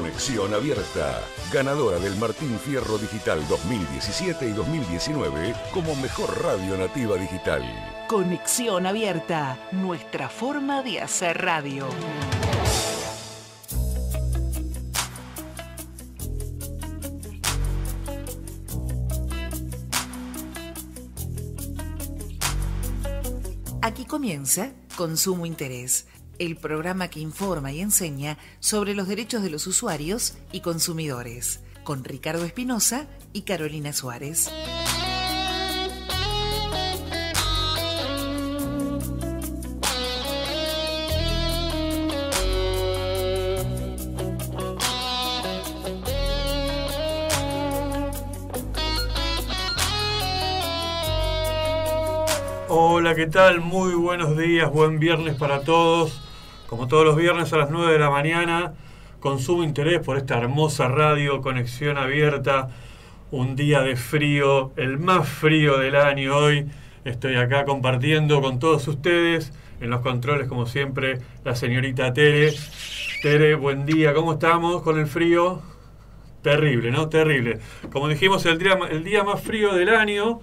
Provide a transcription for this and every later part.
Conexión Abierta, ganadora del Martín Fierro Digital 2017 y 2019 como mejor radio nativa digital. Conexión Abierta, nuestra forma de hacer radio. Aquí comienza Consumo Interés, el programa que informa y enseña sobre los derechos de los usuarios y consumidores, con Ricardo Espinosa y Carolina Suárez. Hola, ¿qué tal? Muy buenos días, buen viernes para todos. Como todos los viernes a las 9 de la mañana, Consumo Interés por esta hermosa radio, Conexión Abierta. Un día de frío, el más frío del año hoy. Estoy acá compartiendo con todos ustedes. En los controles, como siempre, la señorita Tere. Tere, buen día, ¿cómo estamos con el frío? Terrible, ¿no? Terrible. Como dijimos, el día más frío del año.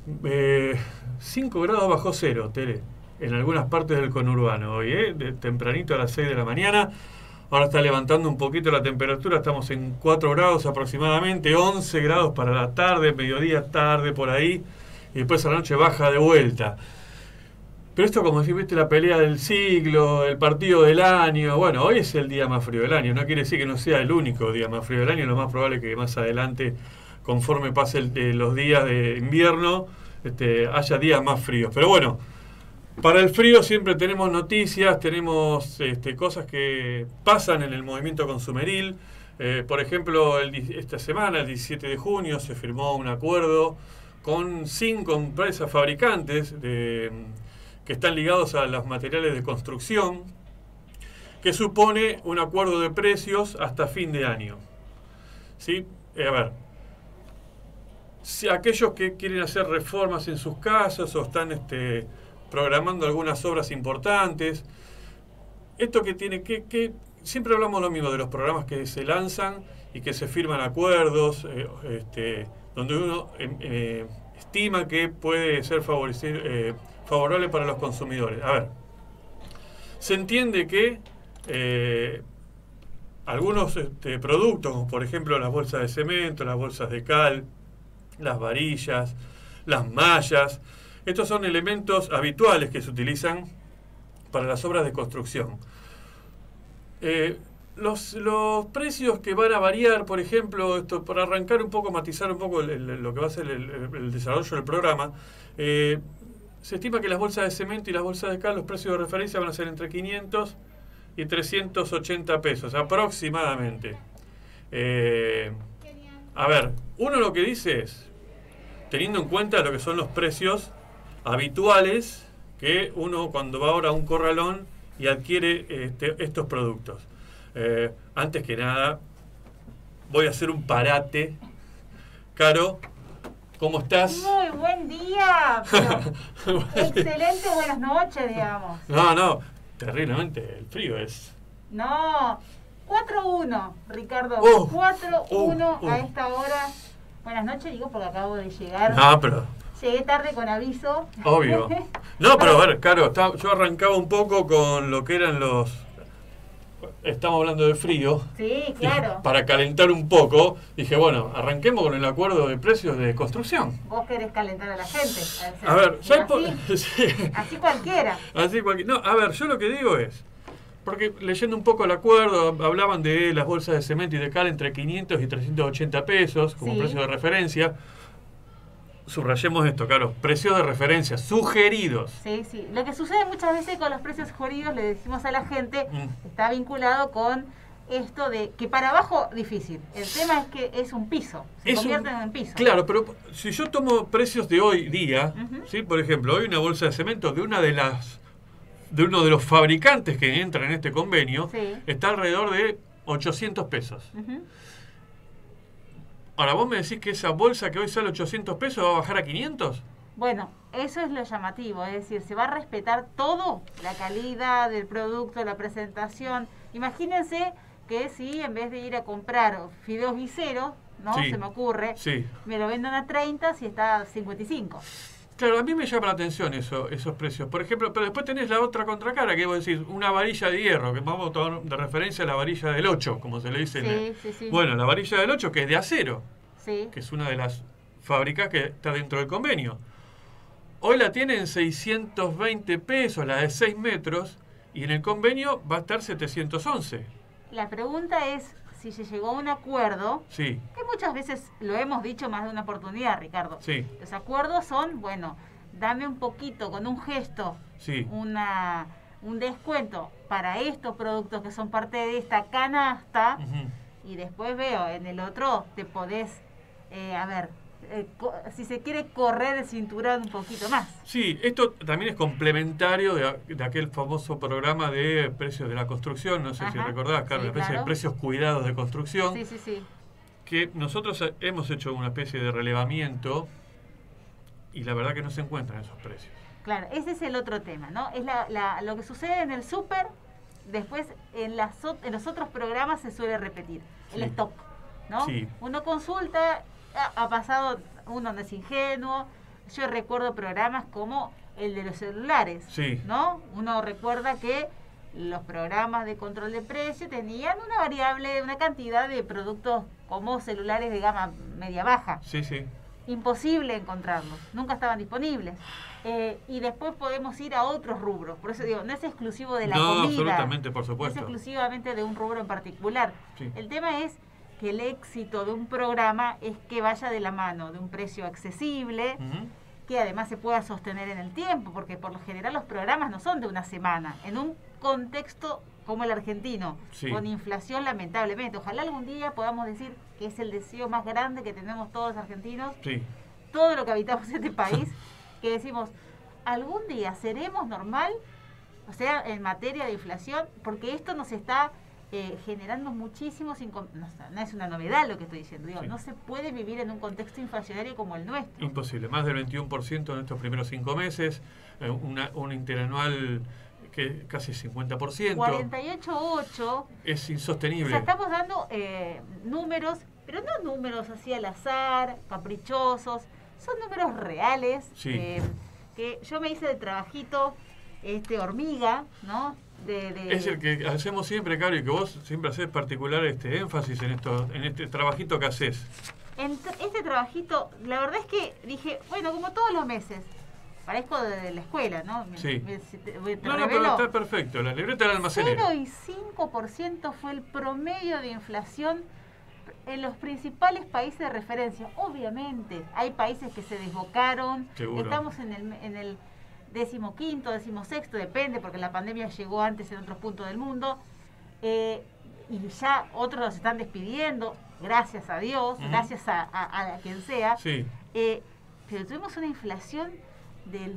5 grados bajo cero, Tere, en algunas partes del conurbano hoy, de tempranito a las 6 de la mañana. Ahora está levantando un poquito la temperatura, estamos en 4 grados aproximadamente, 11 grados para la tarde, mediodía, tarde, por ahí, y después a la noche baja de vuelta. Pero esto, como si viste, la pelea del siglo, el partido del año. Bueno, hoy es el día más frío del año, no quiere decir que no sea el único día más frío del año, lo más probable es que más adelante, conforme pasen los días de invierno, haya días más fríos. Pero bueno, para el frío siempre tenemos noticias, tenemos cosas que pasan en el movimiento consumeril. Por ejemplo, esta semana, el 17 de junio, se firmó un acuerdo con 5 empresas fabricantes que están ligados a los materiales de construcción, que supone un acuerdo de precios hasta fin de año. ¿Sí? A ver, si aquellos que quieren hacer reformas en sus casas o están programando algunas obras importantes, esto que tiene que siempre hablamos lo mismo de los programas que se lanzan y que se firman acuerdos, donde uno estima que puede ser favorable para los consumidores. A ver, se entiende que algunos productos, como por ejemplo las bolsas de cemento, las bolsas de cal, las varillas, las mallas, estos son elementos habituales que se utilizan para las obras de construcción. Los precios que van a variar, por ejemplo, esto para arrancar un poco, matizar un poco lo que va a ser el desarrollo del programa, se estima que las bolsas de cemento y las bolsas de cal, los precios de referencia van a ser entre 500 y 380 pesos aproximadamente. A ver, uno lo que dice es, teniendo en cuenta lo que son los precios habituales que uno cuando va ahora a un corralón y adquiere estos productos. Antes que nada, voy a hacer un parate. Caro, ¿cómo estás? Muy buen día, pero excelente buenas noches, digamos. No, terriblemente, el frío es... No, 4-1, Ricardo, 4-1 a esta hora. Buenas noches, digo, porque acabo de llegar. No, pero... Llegué tarde con aviso. Obvio. No, pero a ver, Caro, yo arrancaba un poco con lo que eran estamos hablando de frío. Sí, claro. Para calentar un poco, dije, bueno, arranquemos con el acuerdo de precios de construcción. Vos querés calentar a la gente. A ver, así cualquiera. No, a ver, yo lo que digo es, porque leyendo un poco el acuerdo, hablaban de las bolsas de cemento y de cal entre 500 y 380 pesos como precio de referencia. Subrayemos esto, claro, precios de referencia sugeridos. Sí. Lo que sucede muchas veces con los precios sugeridos, le decimos a la gente, está vinculado con esto de que para abajo difícil. El tema es que es un piso, se convierte en un piso. Claro, pero si yo tomo precios de hoy día, ¿sí? Por ejemplo, hoy una bolsa de cemento de uno de los fabricantes que entran en este convenio, está alrededor de 800 pesos. Ahora, ¿vos me decís que esa bolsa que hoy sale 800 pesos va a bajar a 500? Bueno, eso es lo llamativo, es decir, se va a respetar todo, la calidad del producto, la presentación. Imagínense que si en vez de ir a comprar fideos guiseros, ¿no? Sí. Se me ocurre, Sí. me lo vendan a 30 si está a 55. Claro, a mí me llama la atención esos precios. Por ejemplo, pero después tenés la otra contracara, que vos decís, una varilla de hierro, que vamos a tomar de referencia a la varilla del 8, como se le dice. Sí. Bueno, la varilla del 8, que es de acero, Sí. que es una de las fábricas que está dentro del convenio. Hoy la tienen 620 pesos, la de 6 metros, y en el convenio va a estar 711. La pregunta es si se llegó a un acuerdo, Sí, que muchas veces lo hemos dicho más de una oportunidad, Ricardo. sí, Los acuerdos son, bueno, dame un poquito, con un gesto, sí. un descuento para estos productos que son parte de esta canasta, Ujú. y después veo en el otro te podés, si se quiere correr el cinturón un poquito más. Sí, esto también es complementario de aquel famoso programa de precios de la construcción, no sé si Ajá, recordás, Carlos, sí, la especie claro. de precios cuidados de construcción, Sí. que nosotros hemos hecho una especie de relevamiento y la verdad que no se encuentran esos precios. Claro, ese es el otro tema, ¿no? Es lo que sucede en el súper, después en los otros programas se suele repetir, el Sí. stock, ¿no? Sí. Uno consulta, ha pasado, uno no es ingenuo, yo recuerdo programas como el de los celulares, Sí. ¿no? Uno recuerda que los programas de control de precio tenían una variable, una cantidad de productos como celulares de gama media-baja. Sí, sí. Imposible encontrarlos, nunca estaban disponibles. Y después podemos ir a otros rubros, por eso digo, no es exclusivo de la No, comida, absolutamente, por no es supuesto. exclusivamente de un rubro en particular. Sí. El tema es que el éxito de un programa es que vaya de la mano de un precio accesible, Ujú. que además se pueda sostener en el tiempo, porque por lo general los programas no son de una semana, en un contexto como el argentino, Sí. con inflación lamentablemente. Ojalá algún día podamos decir que es el deseo más grande que tenemos todos los argentinos, Sí. todo lo que habitamos este país, que decimos, algún día seremos normal, o sea, en materia de inflación, porque esto nos está generando muchísimos no es una novedad lo que estoy diciendo, digo, Sí. no se puede vivir en un contexto inflacionario como el nuestro. Imposible, más del 21% en estos primeros 5 meses, un interanual que casi 50%. 48.8, Es o insostenible. sea, estamos dando números, pero no números así al azar, caprichosos, son números reales, Sí. que yo me hice de trabajito hormiga, ¿no? Es el que hacemos siempre, Caro, y que vos siempre haces particular énfasis en este trabajito que haces. Este trabajito, la verdad es que dije, bueno, como todos los meses, parezco de la escuela, ¿no? Sí. Te No, pero revelo, está perfecto. La libreta del almacenero. 0,5% fue el promedio de inflación en los principales países de referencia. Obviamente, hay países que se desbocaron, Seguro. estamos en el 15º, 16º, depende, porque la pandemia llegó antes en otros puntos del mundo, y ya otros los están despidiendo, gracias a Dios, Ujú. gracias a quien sea, Sí. pero tuvimos una inflación del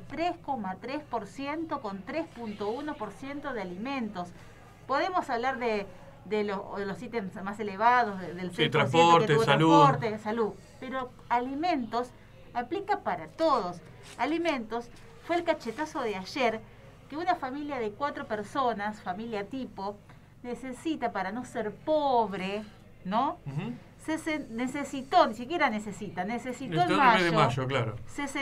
3,3% con 3,1% de alimentos. Podemos hablar de los ítems más elevados, del 6% transporte, que tuvo salud. transporte, salud, pero alimentos aplica para todos. Alimentos fue el cachetazo de ayer que una familia de 4 personas, familia tipo, necesita para no ser pobre, ¿no? Ujú. Necesitó, ni siquiera necesitó Necesitó en el mayo, mes de mayo, claro.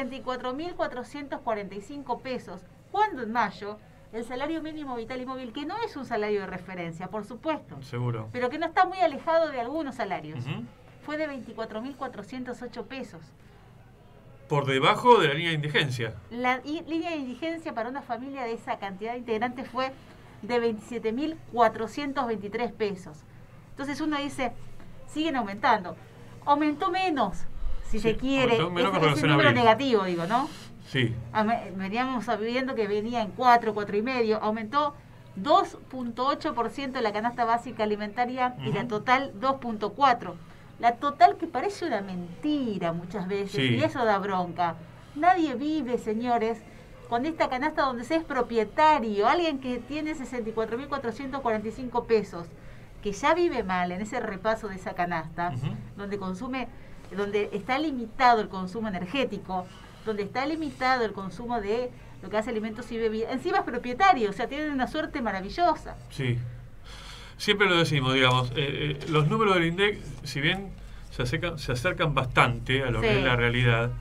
64.445 pesos, cuando en mayo el salario mínimo vital y móvil, que no es un salario de referencia, por supuesto, Seguro. pero que no está muy alejado de algunos salarios, Ujú. fue de 24.408 pesos. Por debajo de la línea de indigencia. La línea de indigencia para una familia de esa cantidad de integrantes fue de 27.423 pesos. Entonces uno dice, siguen aumentando. Aumentó menos, si Sí, se quiere. aumentó menos con Es relación un a número abril. negativo, digo, ¿no? Sí. Veníamos viendo que venía en 4,5. Aumentó 2,8% la canasta básica alimentaria y la Ujú. total 2,4%. La total que parece una mentira muchas veces, Sí. y eso da bronca. Nadie vive, señores, con esta canasta donde se es propietario. Alguien que tiene 64.445 pesos, que ya vive mal en ese repaso de esa canasta, Ujú. donde está limitado el consumo energético, donde está limitado el consumo de lo que hace alimentos y bebidas. Encima es propietario, o sea, tiene una suerte maravillosa. Sí. siempre lo decimos, digamos, los números del INDEC, si bien se acercan bastante a lo que es la realidad,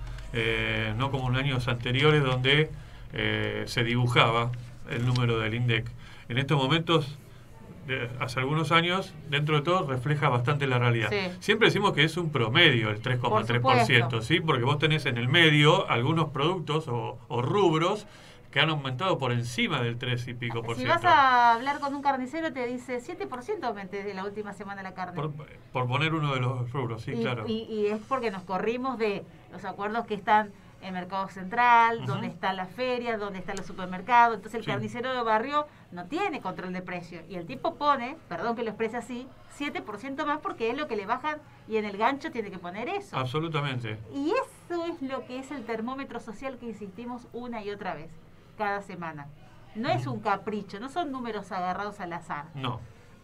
no como en años anteriores donde se dibujaba el número del INDEC. En estos momentos, hace algunos años, dentro de todo refleja bastante la realidad. Sí. Siempre decimos que es un promedio el 3,3%, ¿sí? Porque vos tenés en el medio algunos productos o rubros que han aumentado por encima del 3 y pico por ciento. Si vas a hablar con un carnicero te dice 7% aumenté de la última semana la carne. Por poner uno de los rubros, sí, claro. Y es porque nos corrimos de los acuerdos que están en Mercado Central, donde están las ferias, donde están los supermercados. Entonces el carnicero de barrio no tiene control de precio. Y el tipo pone, perdón que lo exprese así, 7% más porque es lo que le bajan y en el gancho tiene que poner eso. Absolutamente. Y eso es lo que es el termómetro social que insistimos una y otra vez, cada semana. No es un capricho, no son números agarrados al azar. No.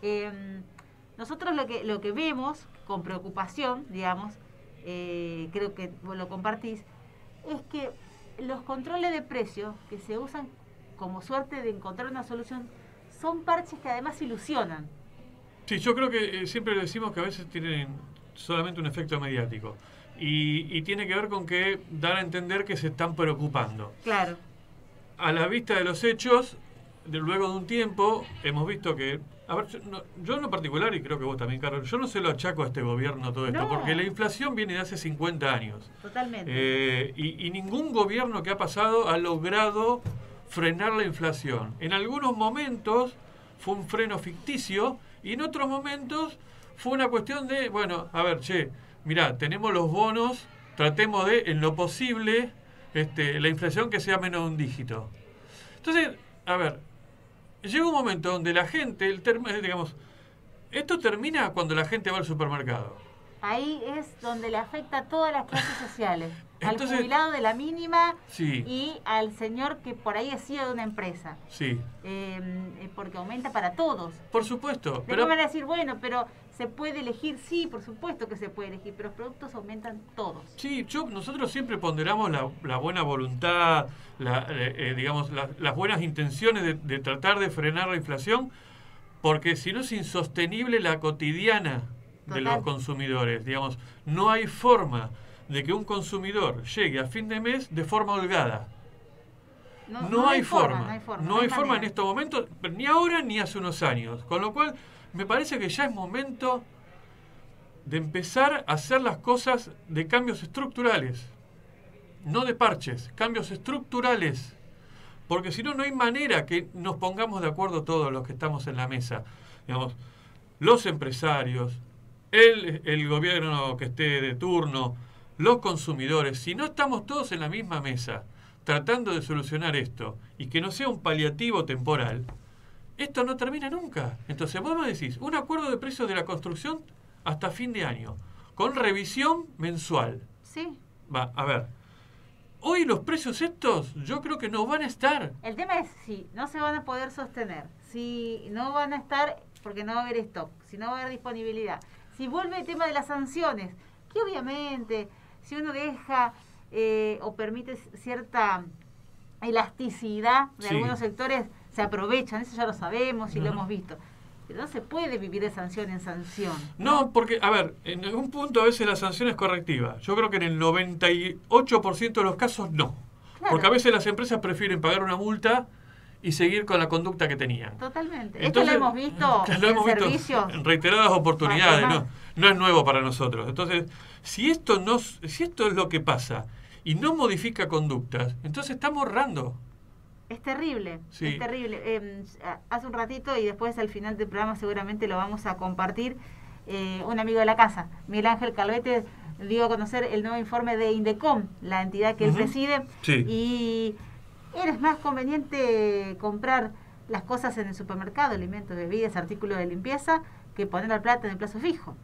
Nosotros lo que vemos con preocupación, digamos, creo que vos lo compartís, es que los controles de precios que se usan como suerte de encontrar una solución son parches que además ilusionan. Sí, yo creo que siempre decimos que a veces tienen solamente un efecto mediático y tiene que ver con que dan a entender que se están preocupando. Claro. A la vista de los hechos, luego de un tiempo, hemos visto que... A ver, yo en lo particular, y creo que vos también, Carol, yo no se lo achaco a este gobierno todo esto, porque la inflación viene de hace 50 años. Totalmente. Y ningún gobierno que ha pasado ha logrado frenar la inflación. En algunos momentos fue un freno ficticio y en otros momentos fue una cuestión de, bueno, a ver, mirá, tenemos los bonos, tratemos de, en lo posible, la inflación que sea menos de un dígito. Entonces, a ver, llega un momento donde la gente, digamos, esto termina cuando la gente va al supermercado. Ahí es donde le afecta a todas las clases sociales. Entonces, al jubilado de la mínima sí, y al señor que por ahí es CEO de una empresa. Sí. Porque aumenta para todos. Por supuesto. Después van a decir, bueno, pero ¿se puede elegir? Sí, por supuesto que se puede elegir, pero los productos aumentan todos. Sí, nosotros siempre ponderamos la buena voluntad, digamos, las buenas intenciones de tratar de frenar la inflación, porque si no es insostenible la cotidiana de los consumidores. Digamos, no hay forma de que un consumidor llegue a fin de mes de forma holgada. No hay forma. No hay forma en estos momentos, ni ahora ni hace unos años. Con lo cual, me parece que ya es momento de empezar a hacer las cosas de cambios estructurales. No de parches, cambios estructurales. Porque si no, no hay manera que nos pongamos de acuerdo todos los que estamos en la mesa. Digamos, los empresarios, el gobierno que esté de turno, los consumidores, si no estamos todos en la misma mesa tratando de solucionar esto y que no sea un paliativo temporal, esto no termina nunca. Entonces vos me decís, un acuerdo de precios de la construcción hasta fin de año, con revisión mensual. Sí. Va, a ver, hoy los precios estos yo creo que no van a estar. El tema es si no se van a poder sostener, si no van a estar porque no va a haber stock, si no va a haber disponibilidad, si vuelve el tema de las sanciones, que obviamente si uno deja o permite cierta elasticidad de algunos sectores, se aprovechan, eso ya lo sabemos y lo hemos visto. Pero no se puede vivir de sanción en sanción. No, porque, a ver, en algún punto a veces la sanción es correctiva. Yo creo que en el 98% de los casos no. Claro. Porque a veces las empresas prefieren pagar una multa y seguir con la conducta que tenían. Totalmente. Entonces, esto lo hemos visto servicios. En reiteradas oportunidades, no es nuevo para nosotros. Entonces, si esto es lo que pasa y no modifica conductas, entonces estamos errando. Es terrible, sí. Es terrible. Hace un ratito y después al final del programa seguramente lo vamos a compartir, un amigo de la casa, Miguel Ángel Calvete, dio a conocer el nuevo informe de Indecom, la entidad que él preside, sí. Y era más conveniente comprar las cosas en el supermercado, alimentos, bebidas, artículos de limpieza, que poner la plata en el plazo fijo.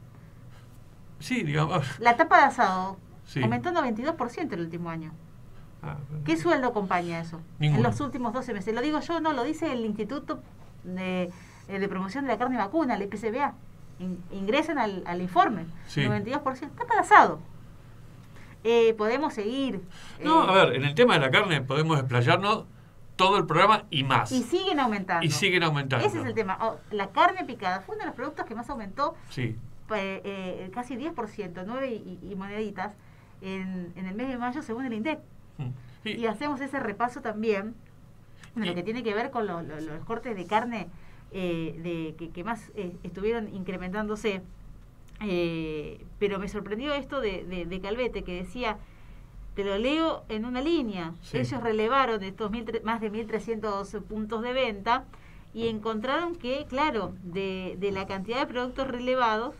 Sí, digamos. La tapa de asado aumentó 92% el último año. ¿Qué sueldo acompaña eso? Ninguno. En los últimos 12 meses. Lo digo yo, no, lo dice el Instituto de Promoción de la Carne y Vacuna, el IPCBA. Ingresen al informe. Sí. 92%. Tapa de asado. Podemos seguir. No, a ver, en el tema de la carne podemos explayarnos todo el programa y más. Y siguen aumentando. Ese es el tema. La carne picada fue uno de los productos que más aumentó. Sí. Casi 10%, 9 y moneditas, en el mes de mayo según el INDEC. Y hacemos ese repaso también de lo que tiene que ver con los cortes de carne que más estuvieron incrementándose. Pero me sorprendió esto de Calvete, que decía, te lo leo en una línea, sí. Ellos relevaron estos más de 1.300 puntos de venta y encontraron que, claro, de la cantidad de productos relevados,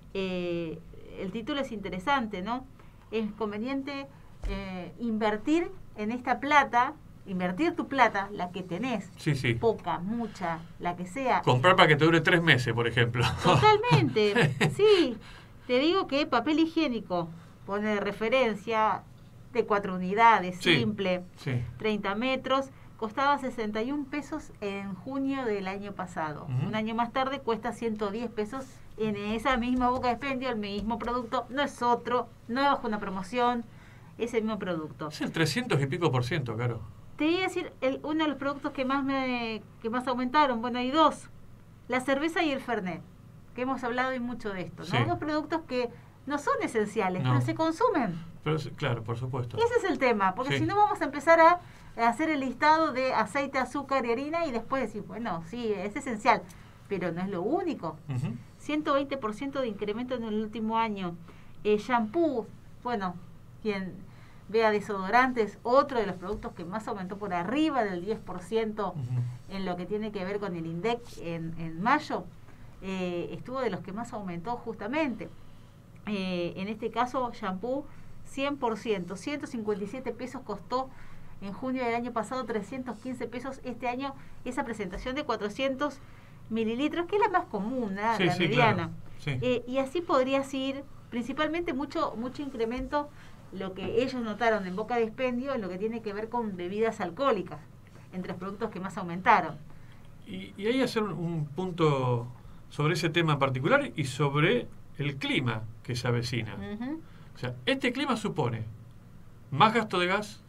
el título es interesante, ¿no? Es conveniente invertir en esta plata, invertir tu plata, la que tenés, sí. poca, mucha, la que sea. Comprar para que te dure 3 meses, por ejemplo. Totalmente, sí. Te digo que papel higiénico, pone de referencia, de 4 unidades, sí, simple, sí. 30 metros, costaba 61 pesos en junio del año pasado. Un año más tarde cuesta 110 pesos en esa misma boca de expendio, el mismo producto, no es otro, no es bajo una promoción, es el mismo producto. Es el 300 y pico %, claro. Te iba a decir, uno de los productos que más aumentaron, bueno, hay dos, la cerveza y el Fernet, que hemos hablado y mucho de esto, ¿no? Sí. Dos productos que no son esenciales, No. pero se consumen. Pero, claro, por supuesto. Ese es el tema, porque Sí. si no vamos a empezar a hacer el listado de aceite, azúcar y harina y después decir, bueno, sí, es esencial, pero no es lo único. 120% de incremento en el último año. Shampoo, bueno, quien vea desodorantes, otro de los productos que más aumentó por arriba del 10% en lo que tiene que ver con el INDEC en mayo, estuvo de los que más aumentó justamente. En este caso, shampoo, 100%, 157 pesos costó en junio del año pasado, 315 pesos este año, esa presentación de 400 mililitros, que es la más común, ¿no? Sí, la sí, mediana. claro. Sí. Y así podrías ir, principalmente mucho incremento, lo que ellos notaron en boca de expendio, en lo que tiene que ver con bebidas alcohólicas, entre los productos que más aumentaron. Y ahí hacer un punto sobre ese tema en particular y sobre el clima que se avecina. O sea, este clima supone más gasto de gas,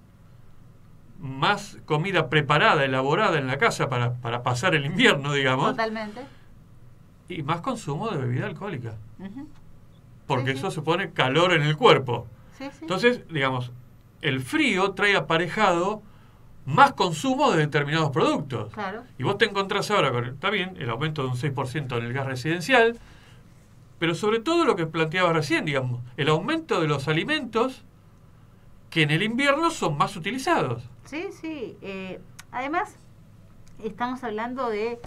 más comida preparada, elaborada en la casa para pasar el invierno, digamos. Totalmente. Y más consumo de bebida alcohólica. Porque Sí, eso sí. supone calor en el cuerpo. Sí, sí. Entonces, digamos, el frío trae aparejado más consumo de determinados productos. Claro. Y vos te encontrás ahora con, está bien, el aumento de un 6% en el gas residencial, pero sobre todo lo que planteabas recién, digamos, el aumento de los alimentos que en el invierno son más utilizados. Sí, sí. Además, estamos hablando de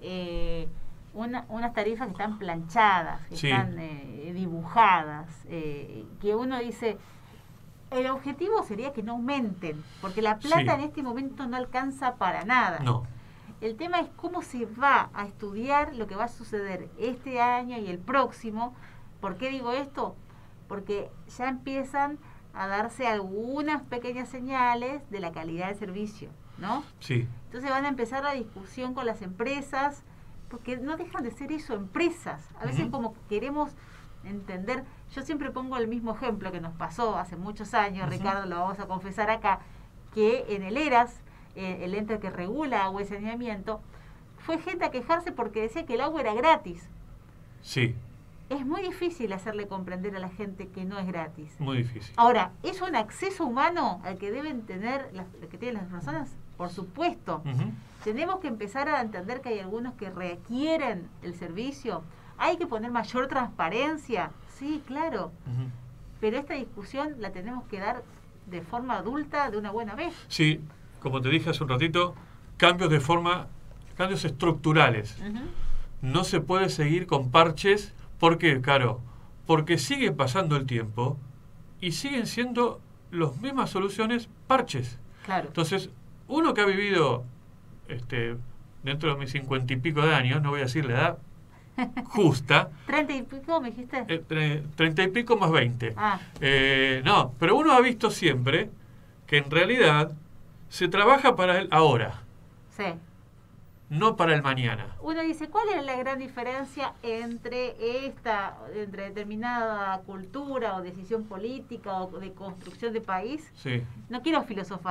unas tarifas que están planchadas, que Sí. están dibujadas, que uno dice, el objetivo sería que no aumenten, porque la plata Sí. en este momento no alcanza para nada. No. El tema es cómo se va a estudiar lo que va a suceder este año y el próximo. ¿Por qué digo esto? Porque ya empiezan a darse algunas pequeñas señales de la calidad del servicio, ¿no? Sí. Entonces van a empezar la discusión con las empresas, porque no dejan de ser eso, empresas. A veces como queremos entender, yo siempre pongo el mismo ejemplo que nos pasó hace muchos años, Ricardo, lo vamos a confesar acá, que en el ERAS, el ente que regula agua y saneamiento, fue gente a quejarse porque decía que el agua era gratis. Sí. Es muy difícil hacerle comprender a la gente que no es gratis. Muy difícil. Ahora, ¿es un acceso humano al que deben tener que tienen las personas? Por supuesto. Tenemos que empezar a entender que hay algunos que requieren el servicio. Hay que poner mayor transparencia. Sí, claro. Pero esta discusión la tenemos que dar de forma adulta de una buena vez. Sí, como te dije hace un ratito, cambios estructurales. No se puede seguir con parches. ¿Por qué, Caro? Porque sigue pasando el tiempo y siguen siendo las mismas soluciones parches. Claro. Entonces, uno que ha vivido dentro de mis 50 y pico de años, no voy a decir la edad justa, 30 y pico, ¿me dijiste? 30 y pico más 20. Ah. No, pero uno ha visto siempre que en realidad se trabaja para el ahora, Sí. no para el mañana. Uno dice, ¿cuál es la gran diferencia entre determinada cultura o decisión política o de construcción de país? Sí, No quiero filosofar,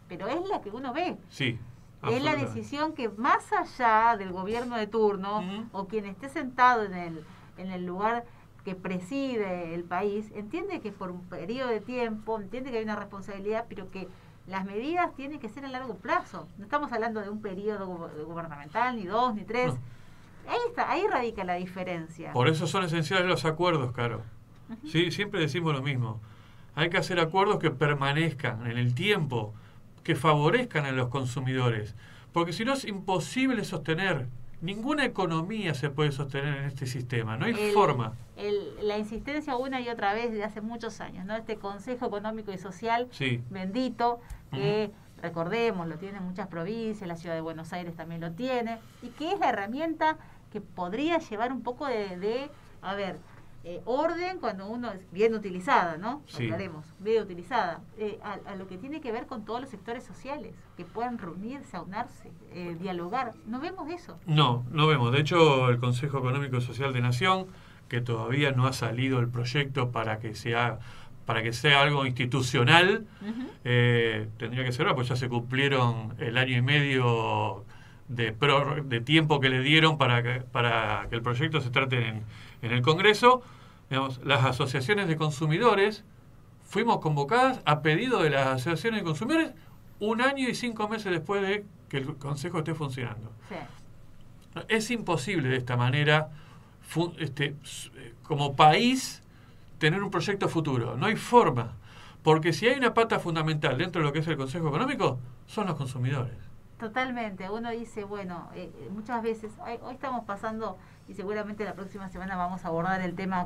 pero es la que uno ve. Sí. Es la decisión que más allá del gobierno de turno o quien esté sentado en el lugar que preside el país, entiende que por un periodo de tiempo, entiende que hay una responsabilidad, pero que las medidas tienen que ser a largo plazo. No estamos hablando de un periodo gubernamental, ni 2, ni 3. No. Ahí radica la diferencia. Por eso son esenciales los acuerdos, Caro. Sí, siempre decimos lo mismo. Hay que hacer acuerdos que permanezcan en el tiempo, que favorezcan a los consumidores, porque si no es imposible sostener. Ninguna economía se puede sostener en este sistema, no hay forma. La insistencia una y otra vez desde hace muchos años, ¿no? Este Consejo Económico y Social bendito, que recordemos, lo tienen muchas provincias, la ciudad de Buenos Aires también lo tiene, y que es la herramienta que podría llevar un poco de orden cuando uno es bien utilizada, ¿no? Sí. Hablaremos, bien utilizada, a lo que tiene que ver con todos los sectores sociales, que puedan reunirse, aunarse, dialogar. ¿No vemos eso? No vemos. De hecho, el Consejo Económico y Social de Nación, que todavía no ha salido el proyecto para que sea algo institucional, tendría que ser, pues ya se cumplieron el año y medio de tiempo que le dieron para que el proyecto se trate en el Congreso. Digamos, las asociaciones de consumidores fuimos convocadas a pedido de las asociaciones de consumidores 1 año y 5 meses después de que el Consejo esté funcionando. Sí. Es imposible de esta manera, como país, tener un proyecto futuro. No hay forma. Porque si hay una pata fundamental dentro de lo que es el Consejo Económico, son los consumidores. Totalmente. Uno dice, bueno, muchas veces, hoy estamos pasando, y seguramente la próxima semana vamos a abordar el tema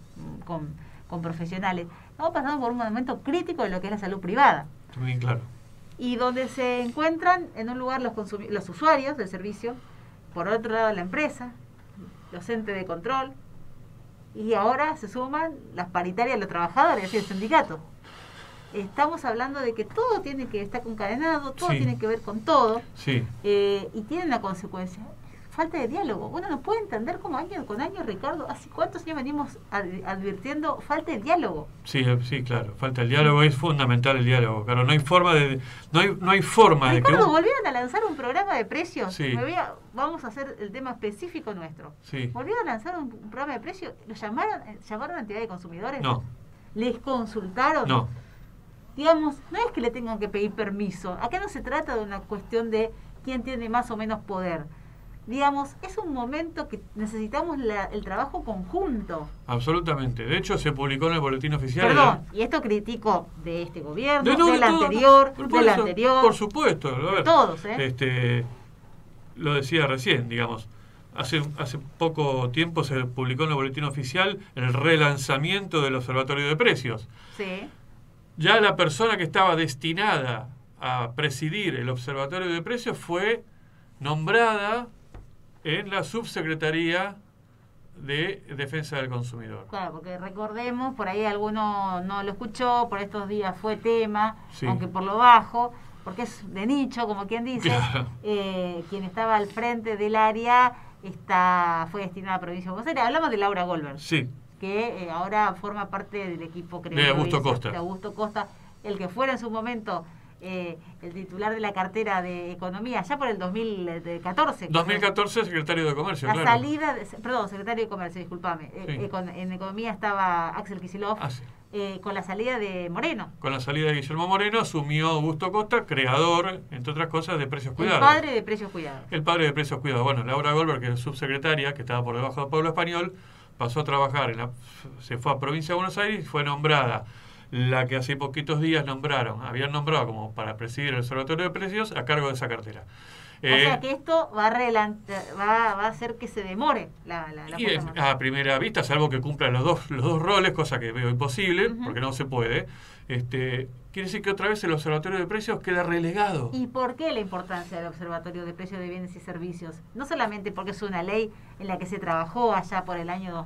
con profesionales, estamos pasando por un momento crítico de lo que es la salud privada. Muy claro. Y donde se encuentran en un lugar los usuarios del servicio, por otro lado la empresa, los entes de control, y ahora se suman las paritarias de los trabajadores y el sindicato. Estamos hablando de que todo tiene que estar concadenado, todo tiene que ver con todo, y tiene una consecuencia, falta de diálogo. Uno no puede entender cómo año con año, Ricardo, hace cuántos años venimos advirtiendo falta de diálogo. Sí, claro, falta el diálogo, es fundamental el diálogo, claro, no hay forma de Ricardo, volvieron a lanzar un programa de precios, vamos a hacer el tema específico nuestro. Volvieron a lanzar un programa de precios, ¿lo llamaron a entidad de consumidores? No. ¿Les consultaron? No. Digamos, no es que le tengan que pedir permiso. Acá no se trata de una cuestión de quién tiene más o menos poder. Digamos, es un momento que necesitamos el trabajo conjunto. Absolutamente. De hecho, se publicó en el boletín oficial. Perdón, y esto critico de este gobierno, del anterior. Por supuesto. A ver, todos, lo decía recién, digamos. Hace poco tiempo se publicó en el boletín oficial el relanzamiento del Observatorio de Precios. Sí. Ya la persona que estaba destinada a presidir el Observatorio de Precios fue nombrada en la Subsecretaría de Defensa del Consumidor. Claro, porque recordemos, por ahí alguno no lo escuchó, por estos días fue tema, aunque por lo bajo, porque es de nicho, como quien dice, claro. Quien estaba al frente del área fue destinada a la provincia de Buenos Aires. Hablamos de Laura Goldberg. Sí. Que ahora forma parte del equipo, creo, de Augusto Costa. De Augusto Costa, el que fuera en su momento el titular de la cartera de Economía, ya por el 2014. 2014, secretario de Comercio, la salida, secretario de Comercio, discúlpame. En Economía estaba Axel Kicillof, con la salida de Moreno. Con la salida de Guillermo Moreno asumió Augusto Costa, creador, entre otras cosas, de Precios Cuidados. El padre de Precios Cuidados. El padre de Precios Cuidados. Bueno, Laura Goldberg, que es subsecretaria, que estaba por debajo del Pueblo Español, pasó a trabajar, se fue a Provincia de Buenos Aires y fue nombrada la que hace poquitos días habían nombrado como para presidir el Observatorio de Precios a cargo de esa cartera. O sea que esto va a hacer que se demore la a primera vista, salvo que cumpla los dos roles, cosa que veo imposible, porque no se puede. Quiere decir que otra vez el Observatorio de Precios queda relegado. ¿Y por qué la importancia del Observatorio de Precios de Bienes y Servicios? No solamente porque es una ley en la que se trabajó allá por el año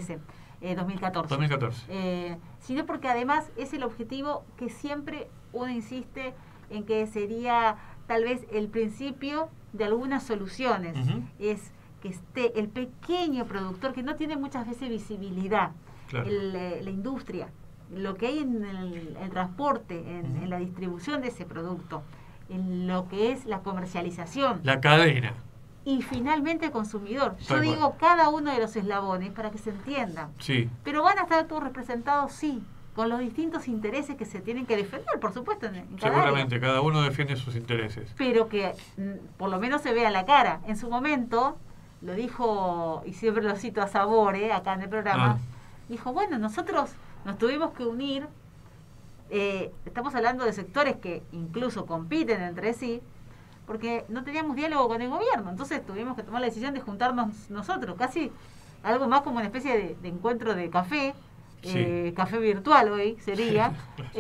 2014, sino porque además es el objetivo que siempre uno insiste en que sería tal vez el principio de algunas soluciones. Es que esté el pequeño productor que no tiene muchas veces visibilidad, claro. La industria, lo que hay en el transporte, en la distribución de ese producto, en lo que es la comercialización. La cadena. Y finalmente el consumidor. Yo Tal digo cual. cada uno de los eslabones para que se entiendan. Sí. Pero van a estar todos representados, sí, con los distintos intereses que se tienen que defender, por supuesto, en cada Seguramente, área. cada uno defiende sus intereses. Pero que por lo menos se vea la cara. En su momento, lo dijo, y siempre lo cito a Sabore, acá en el programa, dijo, bueno, nosotros nos tuvimos que unir, estamos hablando de sectores que incluso compiten entre sí, porque no teníamos diálogo con el gobierno, entonces tuvimos que tomar la decisión de juntarnos nosotros, casi algo más como una especie de encuentro de café, Sí. café virtual hoy sería,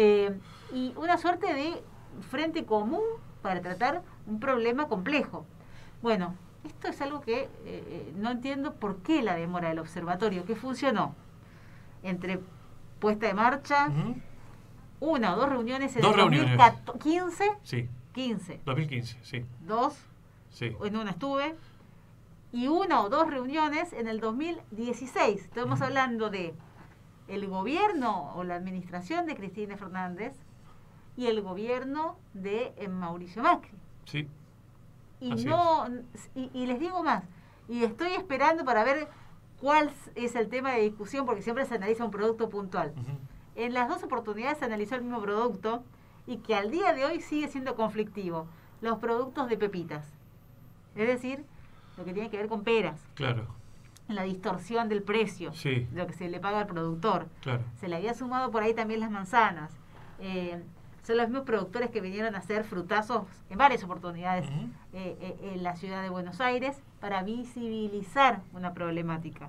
y una suerte de frente común para tratar un problema complejo. Bueno, esto es algo que no entiendo por qué la demora del observatorio, que funcionó entre puesta de marcha, una o dos reuniones en el 2015, Sí. 2015, sí. dos, Sí. en una estuve, y una o dos reuniones en el 2016. Estamos hablando de el gobierno o la administración de Cristina Fernández y el gobierno de Mauricio Macri. Sí. Y Así no y les digo más, y estoy esperando para ver cuál es el tema de discusión, porque siempre se analiza un producto puntual. En las dos oportunidades se analizó el mismo producto y que al día de hoy sigue siendo conflictivo, los productos de pepitas. Es decir, lo que tiene que ver con peras, Claro. la distorsión del precio, Sí. de lo que se le paga al productor. Claro. Se le había sumado por ahí también las manzanas. Son los mismos productores que vinieron a hacer frutazos en varias oportunidades en la ciudad de Buenos Aires para visibilizar una problemática.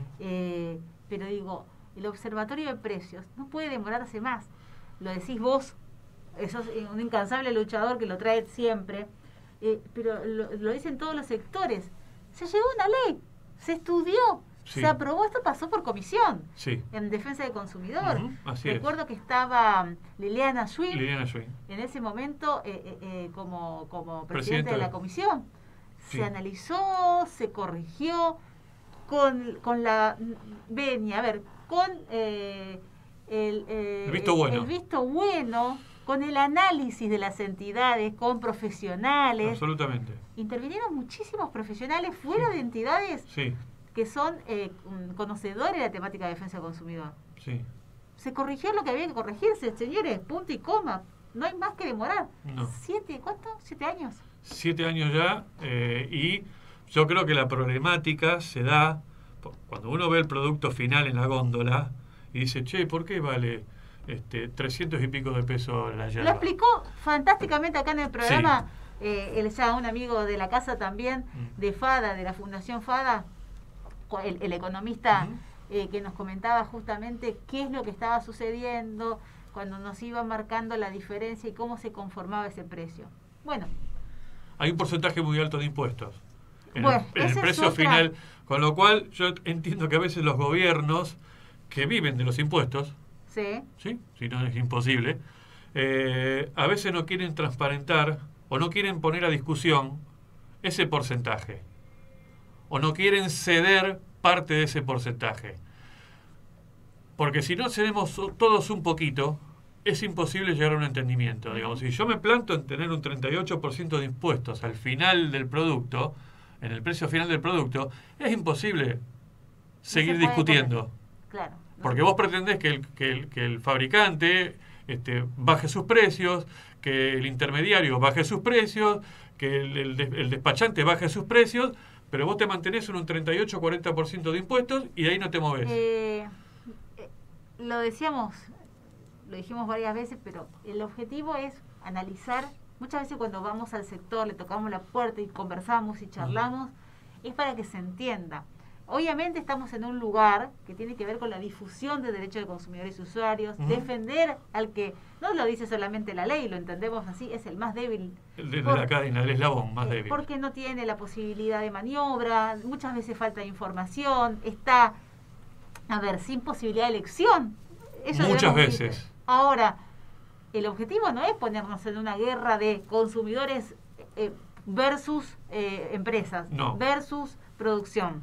Pero digo, el observatorio de precios no puede demorarse más. Lo decís vos, sos un incansable luchador que lo trae siempre, pero lo dicen todos los sectores. Se llegó una ley, se estudió, Sí. se aprobó, esto pasó por comisión Sí. en defensa del consumidor. Así es. Recuerdo que estaba Liliana Schwinn Liliana Schwinn. en ese momento como presidenta Presidenta de la de- comisión. Sí. Se analizó, se corrigió con la venia, a ver, con el visto bueno. el visto bueno, con el análisis de las entidades, con profesionales. Absolutamente. Intervinieron muchísimos profesionales fuera de entidades Sí. que son conocedores de la temática de defensa del consumidor. Sí. Se corrigió lo que había que corregirse, señores, punto y coma. No hay más que demorar. No. ¿Cuánto? 7 años. 7 años ya, y yo creo que la problemática se da cuando uno ve el producto final en la góndola y dice, che, ¿por qué vale 300 y pico de pesos la yerba? Lo explicó fantásticamente acá en el programa, él ya un amigo de la casa también, de FADA, de la Fundación FADA, el economista que nos comentaba justamente qué es lo que estaba sucediendo cuando nos iba marcando la diferencia y cómo se conformaba ese precio. Bueno, Hay un porcentaje muy alto de impuestos en Bueno, el esa es precio otra. final, con lo cual yo entiendo que a veces los gobiernos que viven de los impuestos, sí, ¿sí? Si no es imposible, a veces no quieren transparentar o no quieren poner a discusión ese porcentaje o no quieren ceder parte de ese porcentaje, porque si no cedemos todos un poquito es imposible llegar a un entendimiento. Digamos, si yo me planto en tener un 38% de impuestos al final del producto, en el precio final del producto, es imposible seguir puede discutiendo. claro. Porque vos pretendés que el fabricante baje sus precios, que el intermediario baje sus precios, que el despachante baje sus precios, pero vos te mantenés en un 38-40% de impuestos y de ahí no te movés. Lo dijimos varias veces, pero el objetivo es analizar. Muchas veces cuando vamos al sector, le tocamos la puerta y conversamos y charlamos, es para que se entienda. Obviamente estamos en un lugar que tiene que ver con la difusión de derechos de consumidores y usuarios, defender al que, no lo dice solamente la ley, lo entendemos así, es el más débil. De la cadena, el eslabón más débil. Porque no tiene la posibilidad de maniobra, muchas veces falta información, está, sin posibilidad de elección. Eso Muchas debemos decir. veces. Ahora, el objetivo no es ponernos en una guerra de consumidores versus empresas, No. versus producción.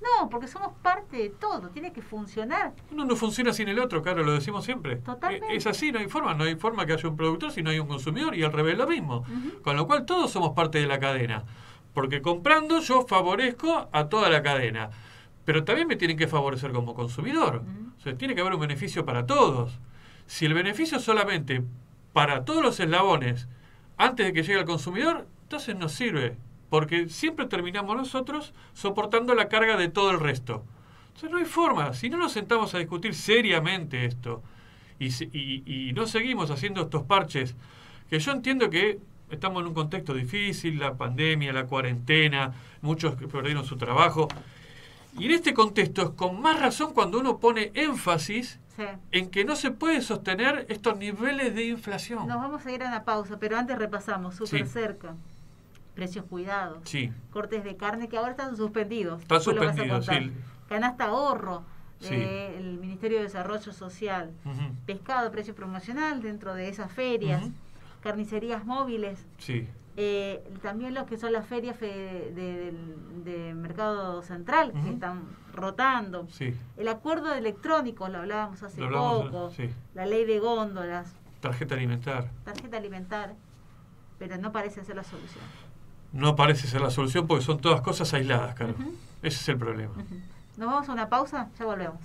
No, porque somos parte de todo, tiene que funcionar. Uno no funciona sin el otro, claro, lo decimos siempre. Totalmente. Es así, no hay forma que haya un productor si no hay un consumidor, y al revés lo mismo. Con lo cual todos somos parte de la cadena. Porque comprando yo favorezco a toda la cadena. Pero también me tienen que favorecer como consumidor. O sea, tiene que haber un beneficio para todos. Si el beneficio es solamente para todos los eslabones antes de que llegue al consumidor, entonces no sirve. Porque siempre terminamos nosotros soportando la carga de todo el resto. Entonces no hay forma. Si no nos sentamos a discutir seriamente esto y no seguimos haciendo estos parches, que yo entiendo que estamos en un contexto difícil, la pandemia, la cuarentena, muchos que perdieron su trabajo. Y en este contexto es con más razón cuando uno pone énfasis en que no se puede sostener estos niveles de inflación. Nos vamos a ir a una pausa, pero antes repasamos súper cerca. Precios cuidados, cortes de carne que ahora están suspendidos. Están suspendidos, sí. Canasta ahorro del Ministerio de Desarrollo Social. Pescado a precio promocional dentro de esas ferias. Carnicerías móviles. También los que son las ferias de Mercado Central, que están rotando. El acuerdo de electrónicos, lo hablábamos hace poco. La ley de góndolas. Tarjeta alimentar, pero no parece ser la solución. No parece ser la solución porque son todas cosas aisladas, Caro. Ese es el problema. Nos vamos a una pausa, ya volvemos.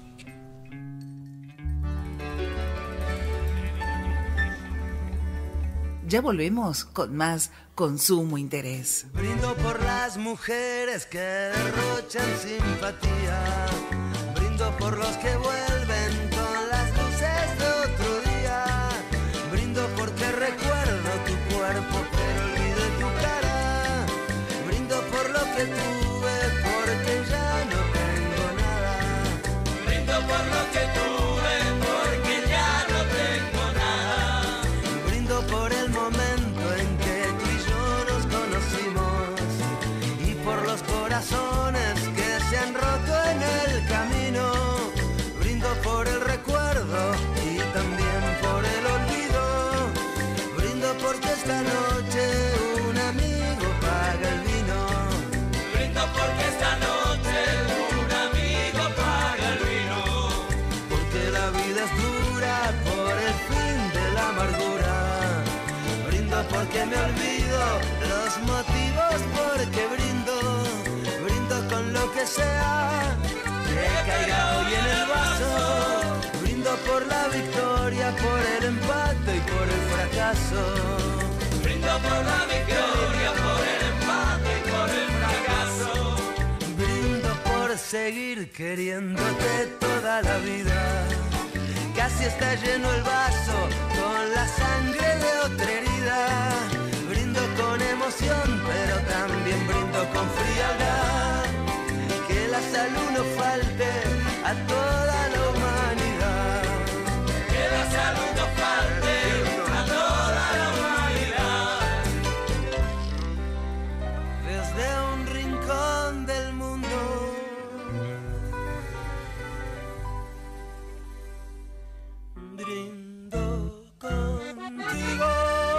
Ya volvemos con más Consumo Interés. Brindo por las mujeres que derrochan simpatía. Brindo por los que vuelven con las luces de otro día. Brindo porque recuerdo tu cuerpo pero olvido tu cara. Brindo por lo que tuve porque ya no tengo nada. Brindo por lo que tuve porque ya no tengo nada. Brindo por el momento en que tú y yo nos conocimos y por los corazones que se han roto en el camino. Brindo por el recuerdo y también por el olvido. Brindo porque esta noche un amigo paga el vino. Brindo porque esta noche un amigo paga el vino. Porque la vida es dura por el fin de la amargura. Brindo porque me olvido los motivos porque brindo. Brindo con lo que sea que caiga hoy en el vaso. Brindo por la victoria, por el empate y por el fracaso. Brindo por la victoria, por el empate y por el fracaso. Brindo por seguir queriéndote toda la vida. Casi está lleno el vaso con la sangre de otra herida. Brindo con emoción, pero también brindo con frialdad. Que la salud no falte a toda la humanidad. Que la salud no falte a toda la humanidad. Desde un rincón del mundo brindo contigo.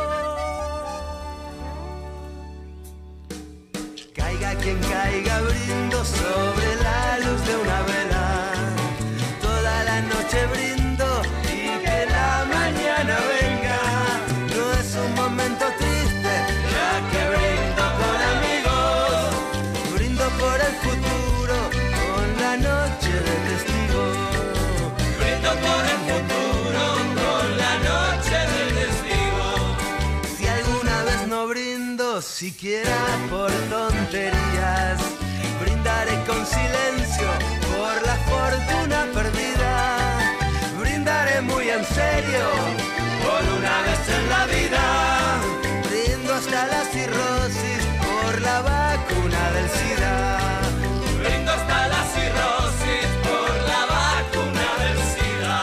Caiga quien caiga, brindo sobre la luz de una vela. Toda la noche brindo y que la mañana venga. No es un momento triste, ya que brindo con amigos. Brindo por el futuro, con la noche de testigo. Brindo por el futuro, con la noche de testigo. Si alguna vez no brindo, siquiera por tonterías, brindaré con silencio por la fortuna perdida. Brindaré muy en serio por una vez en la vida. Brindo hasta la cirrosis por la vacuna del SIDA. Brindo hasta la cirrosis por la vacuna del SIDA.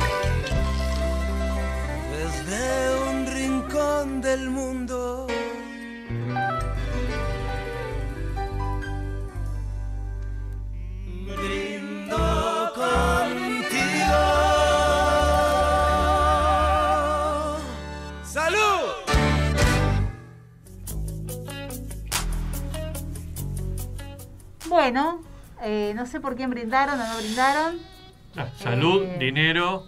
Desde un rincón del mundo brindo contigo. ¡Salud! Bueno, no sé por quién brindaron o no brindaron. Salud, dinero.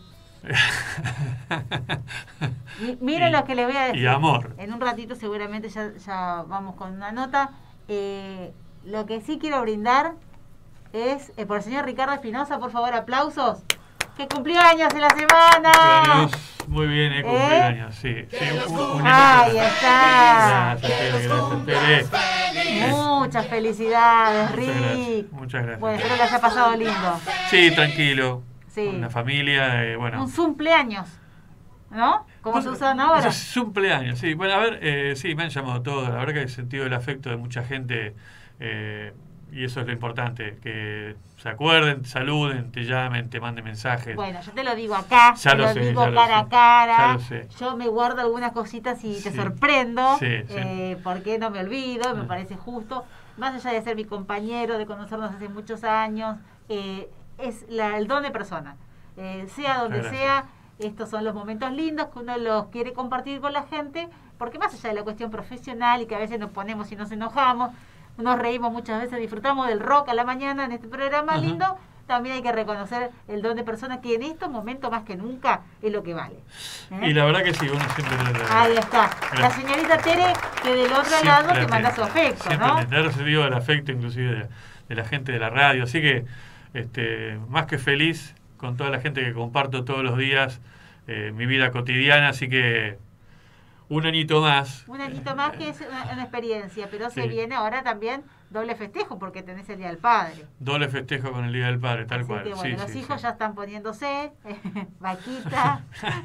Miren lo que les voy a decir. Y amor. En un ratito seguramente ya vamos con una nota. Lo que sí quiero brindar es por el señor Ricardo Espinosa, por favor, aplausos. Que cumplió años en la semana. Cumpleaños, muy bien, cumpleaños, sí. Ahí está. Gracias, Tere. Muchas felicidades, Rick. Muchas gracias. Bueno, espero que haya pasado lindo. Sí, tranquilo. Sí. Con la familia, bueno. Un cumpleaños, ¿no? Como se usan ahora. Es cumpleaños, sí. Bueno, a ver, sí, me han llamado todos. La verdad que he sentido el afecto de mucha gente. Y eso es lo importante, que se acuerden, saluden, te llamen, te manden mensajes. Bueno, yo te lo digo acá, te lo digo cara a cara. Ya lo sé. Yo me guardo algunas cositas y te sorprendo, sí. porque no me olvido, me parece justo. Más allá de ser mi compañero, de conocernos hace muchos años, es el don de persona. Sea donde sea, estos son los momentos lindos que uno los quiere compartir con la gente, porque más allá de la cuestión profesional y que a veces nos ponemos y nos enojamos, nos reímos muchas veces, disfrutamos del rock a la mañana en este programa lindo, también hay que reconocer el don de persona que en estos momentos más que nunca es lo que vale. Y la verdad que sí, uno siempre... Ahí está. La señorita Tere, que del otro lado te manda su afecto, siempre ¿no? Siempre he recibido el afecto inclusive de la gente de la radio, así que más que feliz con toda la gente que comparto todos los días mi vida cotidiana, así que... Un añito más. Un añito más que es una experiencia, pero se viene ahora también doble festejo porque tenés el Día del Padre. Doble festejo con el Día del Padre, tal así cual. Que, bueno, los hijos ya están poniéndose, vaquita.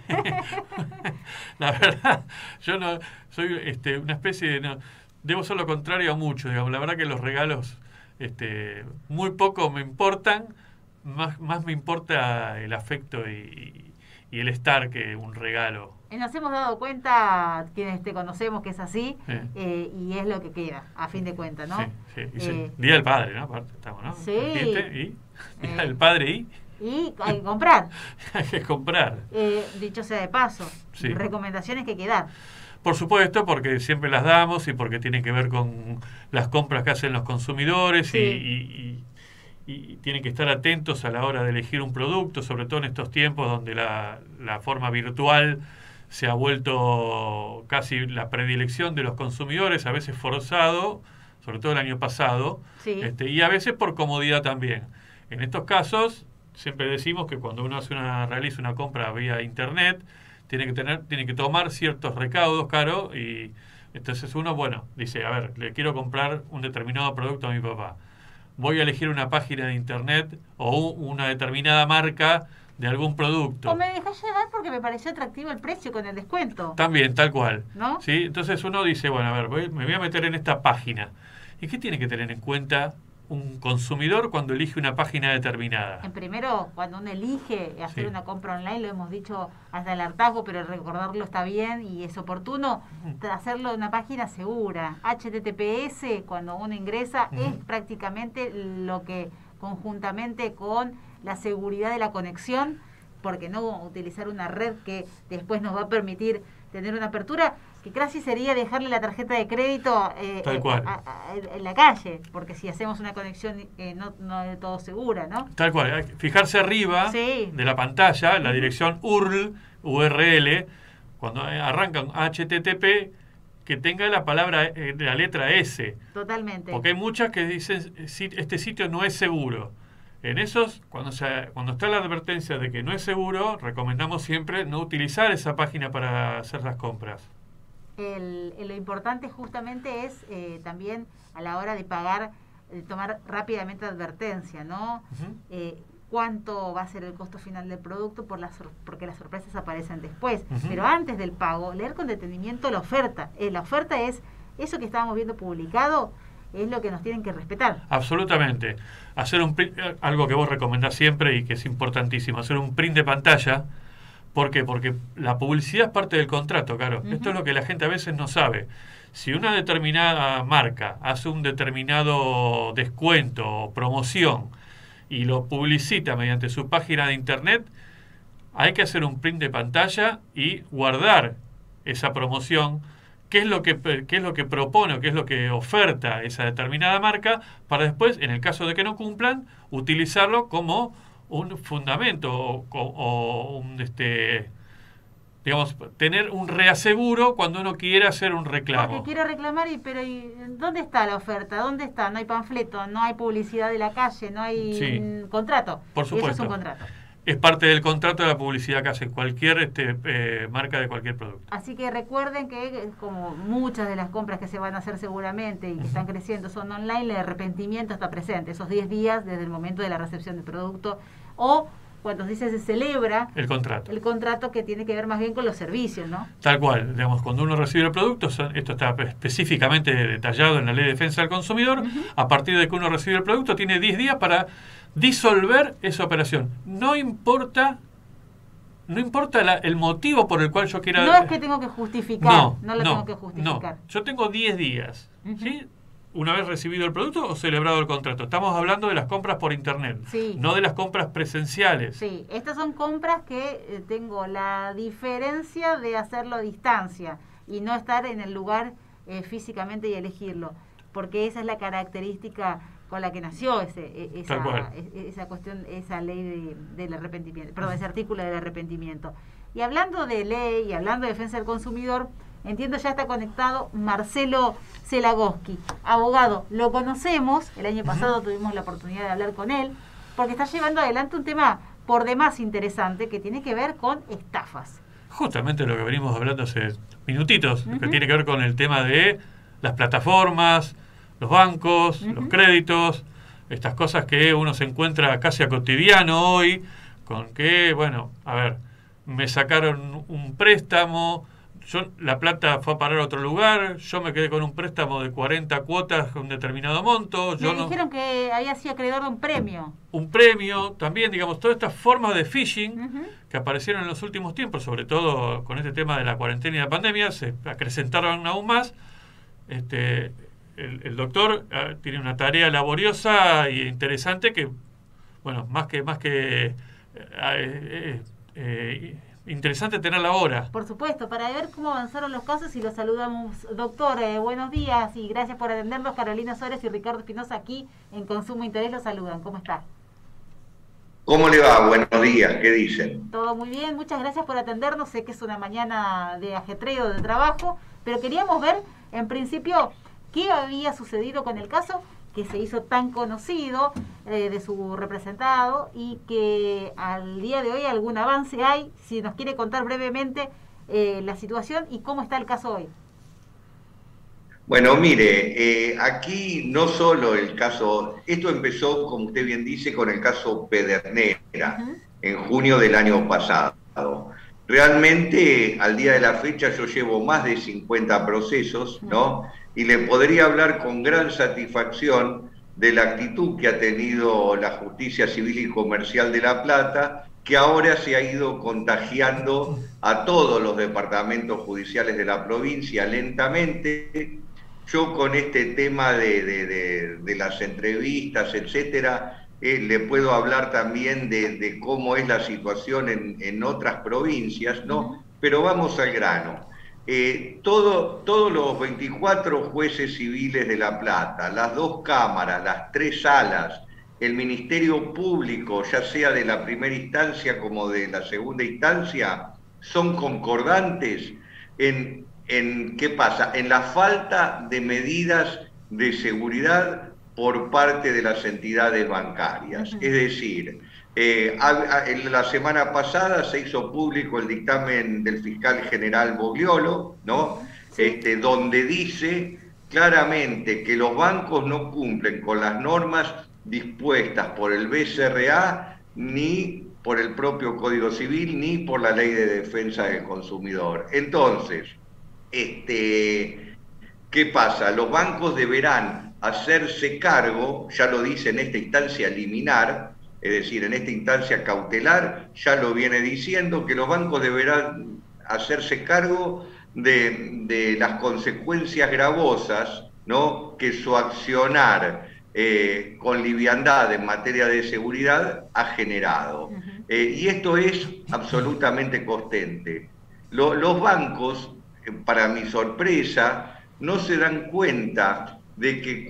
La verdad, yo no soy una especie de... debo ser lo contrario a mucho, digamos. La verdad que los regalos muy poco me importan, más me importa el afecto y el estar que un regalo. Nos hemos dado cuenta, quienes te conocemos, que es así, y es lo que queda, a fin de cuentas, ¿no? Sí. Día del Padre, ¿no? Aparte estamos, ¿no? Sí. Y Día del Padre y hay que comprar. Hay que comprar. Dicho sea de paso, recomendaciones que dar. Por supuesto, porque siempre las damos y porque tienen que ver con las compras que hacen los consumidores y tienen que estar atentos a la hora de elegir un producto, sobre todo en estos tiempos donde la forma virtual se ha vuelto casi la predilección de los consumidores, a veces forzado, sobre todo el año pasado, y a veces por comodidad también. En estos casos, siempre decimos que cuando uno realiza una compra vía internet, tiene que tomar ciertos recaudos, Caro, y entonces uno, dice, a ver, le quiero comprar un determinado producto a mi papá. Voy a elegir una página de internet o una determinada marca de algún producto. O me dejás llevar porque me pareció atractivo el precio con el descuento. También, tal cual. ¿No? ¿Sí? Entonces uno dice, bueno, a ver, me voy a meter en esta página. ¿Y qué tiene que tener en cuenta un consumidor cuando elige una página determinada? En primero, cuando uno elige hacer una compra online, lo hemos dicho hasta el hartazgo, pero recordarlo está bien y es oportuno, hacerlo en una página segura. HTTPS, cuando uno ingresa, es prácticamente lo que conjuntamente con la seguridad de la conexión, porque no utilizar una red que después nos va a permitir tener una apertura, que casi sería dejarle la tarjeta de crédito en la calle, porque si hacemos una conexión no de todo segura, ¿no? Tal cual, hay que fijarse arriba de la pantalla, la dirección URL, cuando arrancan HTTP, que tenga la palabra, la letra S. Totalmente. Porque hay muchas que dicen, este sitio no es seguro. En esos, cuando está la advertencia de que no es seguro, recomendamos siempre no utilizar esa página para hacer las compras. Lo importante justamente es también a la hora de pagar, tomar rápidamente advertencia, ¿no? Cuánto va a ser el costo final del producto porque las sorpresas aparecen después. Pero antes del pago, leer con detenimiento la oferta. La oferta es eso que estábamos viendo publicado, es lo que nos tienen que respetar. Absolutamente. Hacer algo que vos recomendás siempre y que es importantísimo, hacer un print de pantalla. ¿Por qué? Porque la publicidad es parte del contrato, claro. Esto es lo que la gente a veces no sabe. Si una determinada marca hace un determinado descuento o promoción y lo publicita mediante su página de internet, hay que hacer un print de pantalla y guardar esa promoción qué es lo que propone o qué es lo que oferta esa determinada marca, para después, en el caso de que no cumplan, utilizarlo como un fundamento o un digamos, tener un reaseguro cuando uno quiere hacer un reclamo. Porque quiero reclamar, pero ¿dónde está la oferta? ¿Dónde está? No hay panfleto, no hay publicidad de la calle, no hay contrato. Por supuesto. Eso es un contrato. Es parte del contrato de la publicidad que hace cualquier marca de cualquier producto. Así que recuerden que, como muchas de las compras que se van a hacer seguramente y que están creciendo son online, el arrepentimiento está presente, esos 10 días desde el momento de la recepción del producto, o cuando se celebra el contrato que tiene que ver más bien con los servicios, ¿no? Tal cual, digamos, cuando uno recibe el producto, esto está específicamente detallado en la Ley de Defensa del Consumidor, a partir de que uno recibe el producto tiene 10 días para disolver esa operación. No importa el motivo por el cual yo quiera... No es que tengo que justificar, tengo que justificar. No, yo tengo 10 días, ¿sí? Una vez recibido el producto o celebrado el contrato. Estamos hablando de las compras por internet, no de las compras presenciales. Sí, estas son compras que tengo la diferencia de hacerlo a distancia y no estar en el lugar físicamente y elegirlo, porque esa es la característica con la que nació esa cuestión, esa ley del arrepentimiento, perdón, ese artículo del arrepentimiento. Y hablando de ley y hablando de defensa del consumidor, entiendo ya está conectado Marcelo Zelagoski, abogado. Lo conocemos, el año pasado tuvimos la oportunidad de hablar con él, porque está llevando adelante un tema por demás interesante que tiene que ver con estafas. Justamente lo que venimos hablando hace minutitos, que tiene que ver con el tema de las plataformas, los bancos, los créditos, estas cosas que uno se encuentra casi a cotidiano hoy, con que, bueno, a ver, me sacaron un préstamo, la plata fue a parar a otro lugar, yo me quedé con un préstamo de 40 cuotas con un determinado monto. Me dijeron que había sido acreedor de un premio. Un premio, también, digamos, todas estas formas de phishing que aparecieron en los últimos tiempos, sobre todo con este tema de la cuarentena y la pandemia, se acrecentaron aún más. El doctor tiene una tarea laboriosa e interesante que, bueno, más que interesante tenerla ahora. Por supuesto, para ver cómo avanzaron los casos y los saludamos. Doctor, buenos días y gracias por atendernos. Carolina Suárez y Ricardo Espinosa aquí en Consumo Interés los saludan. ¿Cómo está? ¿Cómo le va? Buenos días, ¿qué dicen? Todo muy bien, muchas gracias por atendernos. Sé que es una mañana de ajetreo, de trabajo, pero queríamos ver, en principio, qué había sucedido con el caso que se hizo tan conocido de su representado y que al día de hoy algún avance hay. Si nos quiere contar brevemente la situación y cómo está el caso hoy. Bueno, mire, aquí no solo el caso, esto empezó, como usted bien dice, con el caso Pedernera, en junio del año pasado. Realmente, al día de la fecha, yo llevo más de 50 procesos, ¿no? Y le podría hablar con gran satisfacción de la actitud que ha tenido la Justicia Civil y Comercial de La Plata, que ahora se ha ido contagiando a todos los departamentos judiciales de la provincia lentamente. Yo con este tema de las entrevistas, etcétera, le puedo hablar también de cómo es la situación en otras provincias, ¿no? Pero vamos al grano. Todos los 24 jueces civiles de La Plata, las 2 cámaras, las 3 salas, el Ministerio Público, ya sea de la primera instancia como de la segunda instancia, son concordantes en ¿qué pasa? En la falta de medidas de seguridad por parte de las entidades bancarias. Es decir, la semana pasada se hizo público el dictamen del fiscal general Bogliolo, ¿no? Donde dice claramente que los bancos no cumplen con las normas dispuestas por el BCRA, ni por el propio Código Civil, ni por la Ley de Defensa del Consumidor. Entonces, ¿qué pasa? Los bancos deberán hacerse cargo, ya lo dice en esta instancia liminar, es decir, en esta instancia cautelar, ya lo viene diciendo, que los bancos deberán hacerse cargo de las consecuencias gravosas, ¿no?, que su accionar con liviandad en materia de seguridad ha generado. Y esto es absolutamente constante. Los bancos, para mi sorpresa, no se dan cuenta de que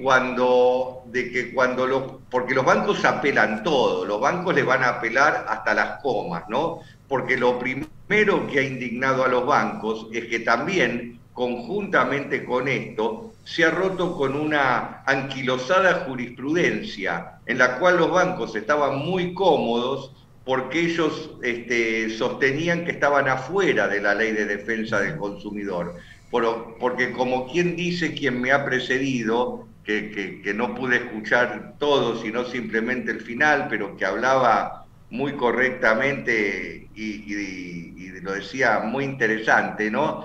porque los bancos apelan todo, los bancos le van a apelar hasta las comas, ¿no? Porque lo primero que ha indignado a los bancos es que también, conjuntamente con esto, se ha roto con una anquilosada jurisprudencia en la cual los bancos estaban muy cómodos porque ellos sostenían que estaban afuera de la ley de defensa del consumidor. Porque como quien dice quien me ha precedido, que no pude escuchar todo, sino simplemente el final, pero que hablaba muy correctamente y lo decía muy interesante, ¿no?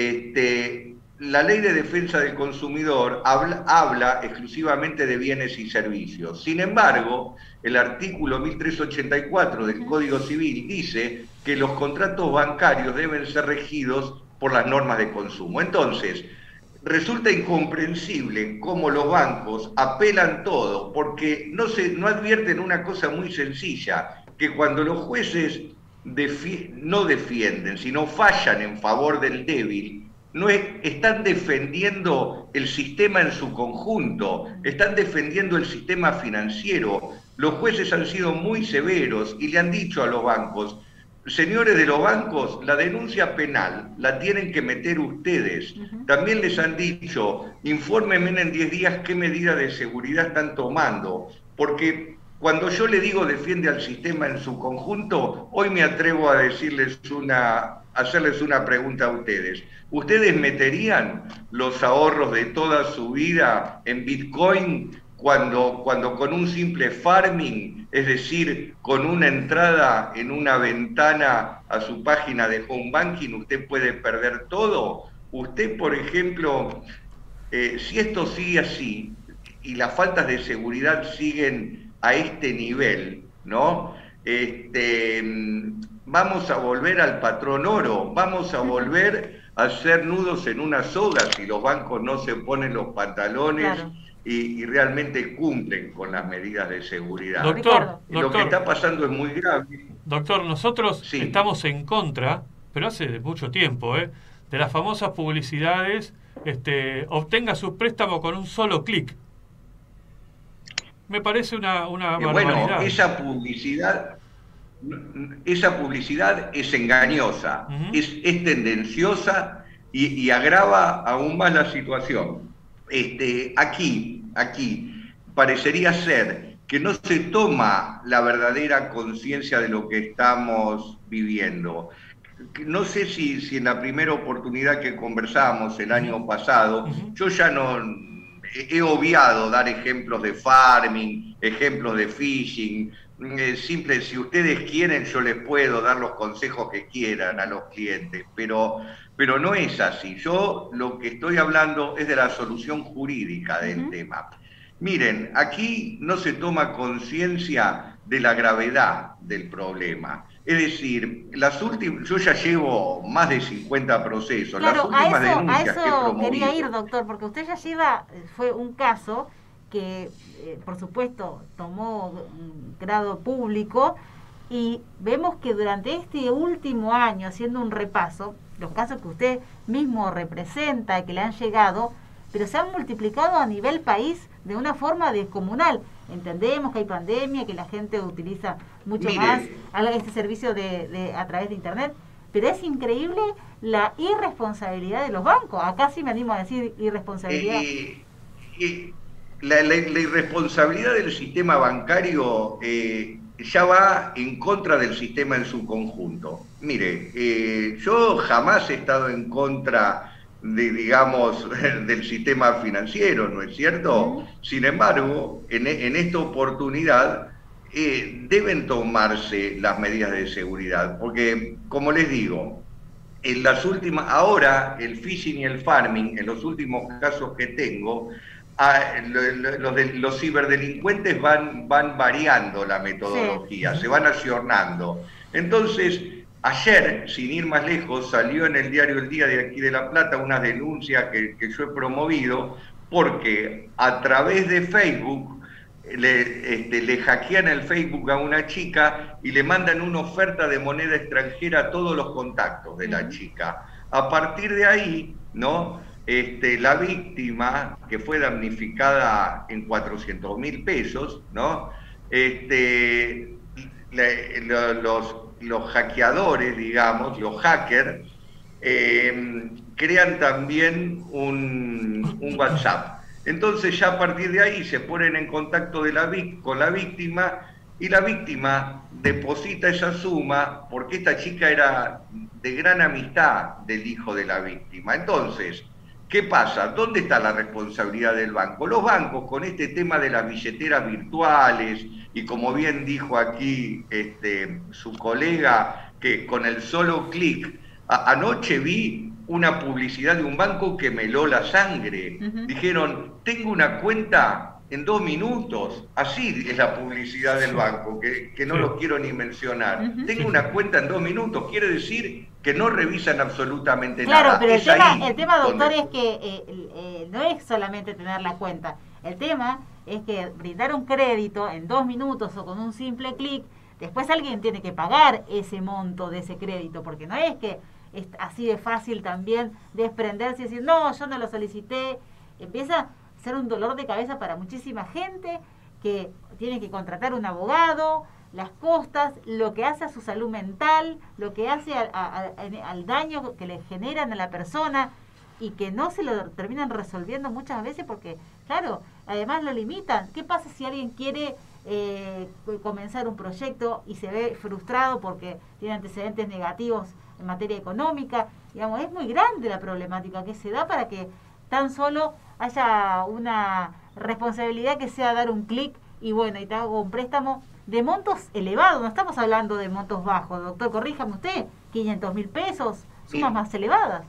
La ley de defensa del consumidor habla exclusivamente de bienes y servicios. Sin embargo, el artículo 1384 del Código Civil dice que los contratos bancarios deben ser regidos por las normas de consumo. Entonces, resulta incomprensible cómo los bancos apelan todo, porque no advierten una cosa muy sencilla, que cuando los jueces no defienden, sino fallan en favor del débil, están defendiendo el sistema en su conjunto, están defendiendo el sistema financiero. Los jueces han sido muy severos y le han dicho a los bancos: señores de los bancos, la denuncia penal la tienen que meter ustedes. También les han dicho: infórmenme en 10 días qué medidas de seguridad están tomando, porque cuando yo le digo defiende al sistema en su conjunto, hoy me atrevo a hacerles una pregunta a ustedes. ¿Ustedes meterían los ahorros de toda su vida en Bitcoin cuando con un simple farming, es decir, con una entrada en una ventana a su página de home banking, usted puede perder todo? Usted, por ejemplo, si esto sigue así y las faltas de seguridad siguen a este nivel, ¿no? Vamos a volver al patrón oro, vamos a volver a hacer nudos en una soga si los bancos no se ponen los pantalones. Claro. Y realmente cumplen con las medidas de seguridad. Doctor, lo que está pasando es muy grave. Doctor, nosotros estamos en contra, pero hace mucho tiempo, de las famosas publicidades, obtenga su préstamo con un solo clic. Me parece una barbaridad. Bueno, esa publicidad es engañosa, es tendenciosa y agrava aún más la situación. Aquí parecería ser que no se toma la verdadera conciencia de lo que estamos viviendo. No sé si en la primera oportunidad que conversamos el año pasado, yo ya no he obviado dar ejemplos de farming, ejemplos de phishing. Si ustedes quieren, yo les puedo dar los consejos que quieran a los clientes, pero no es así. Yo lo que estoy hablando es de la solución jurídica del tema. Miren, aquí no se toma conciencia de la gravedad del problema. Es decir, yo ya llevo más de 50 procesos. Claro, las últimas a eso quería ir, doctor, porque usted ya fue un caso que, por supuesto, tomó un grado público, y vemos que durante este último año, haciendo un repaso, los casos que usted mismo representa y que le han llegado, pero se han multiplicado a nivel país de una forma descomunal. Entendemos que hay pandemia, que la gente utiliza mucho más este servicio a través de Internet, pero es increíble la irresponsabilidad de los bancos. Acá sí me animo a decir irresponsabilidad. La irresponsabilidad del sistema bancario ya va en contra del sistema en su conjunto. Mire, yo jamás he estado en contra del sistema financiero, ¿no es cierto? Sin embargo, en esta oportunidad deben tomarse las medidas de seguridad, porque, como les digo, ahora el phishing y el farming, en los últimos casos que tengo, los ciberdelincuentes van variando la metodología, se van ayornando. Entonces, ayer, sin ir más lejos, salió en el diario El Día de aquí de La Plata una denuncia que yo he promovido, porque a través de Facebook le hackean el Facebook a una chica y le mandan una oferta de moneda extranjera a todos los contactos de la chica. A partir de ahí, ¿no? La víctima, que fue damnificada en 400.000 pesos, ¿no? Los hackeadores, digamos, los hackers, crean también un WhatsApp. Entonces ya a partir de ahí se ponen en contacto con la víctima, y la víctima deposita esa suma porque esta chica era de gran amistad del hijo de la víctima. Entonces, ¿qué pasa? ¿Dónde está la responsabilidad del banco? Los bancos, con este tema de las billeteras virtuales, y como bien dijo aquí su colega, que con el solo clic, anoche vi una publicidad de un banco que me heló la sangre. Dijeron, tengo una cuenta en 2 minutos. Así es la publicidad del banco, que no lo quiero ni mencionar. Tengo una cuenta en 2 minutos, quiere decir que no revisan absolutamente nada. Claro, pero el tema, doctor, es que no es solamente tener la cuenta. El tema es que brindar un crédito en 2 minutos o con un simple clic, después alguien tiene que pagar ese monto de ese crédito, porque no es que es así de fácil también desprenderse y decir, no, yo no lo solicité. Empieza a ser un dolor de cabeza para muchísima gente que tiene que contratar un abogado, las costas, lo que hace a su salud mental, lo que hace al daño que le generan a la persona, y que no se lo terminan resolviendo muchas veces porque, claro, además lo limitan. ¿Qué pasa si alguien quiere comenzar un proyecto y se ve frustrado porque tiene antecedentes negativos en materia económica? Digamos, es muy grande la problemática que se da para que tan solo haya una responsabilidad que sea dar un clic y bueno, y te hago un préstamo de montos elevados. No estamos hablando de montos bajos, doctor, corríjame usted, 500.000 pesos, sumas más elevadas.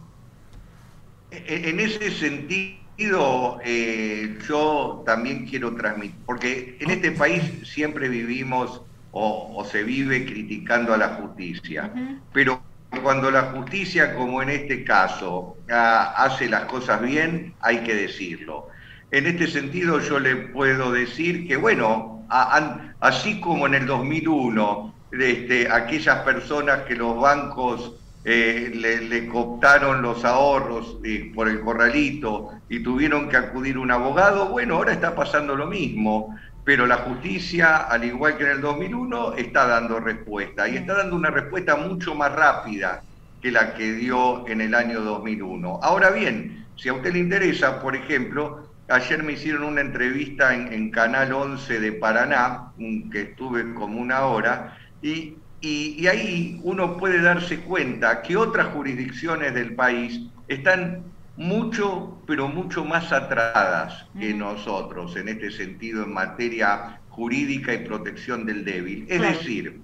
En ese sentido, yo también quiero transmitir, porque en este país siempre vivimos o se vive criticando a la justicia, pero cuando la justicia, como en este caso, hace las cosas bien, hay que decirlo. En este sentido yo le puedo decir que, bueno, así como en el 2001, aquellas personas que los bancos le cooptaron los ahorros por el corralito y tuvieron que acudir a un abogado, bueno, ahora está pasando lo mismo, pero la justicia, al igual que en el 2001, está dando respuesta, y está dando una respuesta mucho más rápida que la que dio en el año 2001. Ahora bien, si a usted le interesa, por ejemplo, ayer me hicieron una entrevista en Canal 11 de Paraná, que estuve como 1 hora, y ahí uno puede darse cuenta que otras jurisdicciones del país están mucho, pero mucho más atrasadas que nosotros en este sentido en materia jurídica y protección del débil. Es decir,